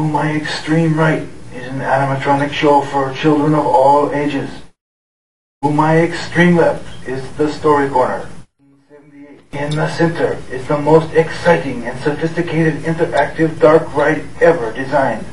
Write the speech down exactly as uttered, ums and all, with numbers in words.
To my extreme right is an animatronic show for children of all ages. To my extreme left is the Story Corner. In the center is the most exciting and sophisticated interactive dark ride ever designed.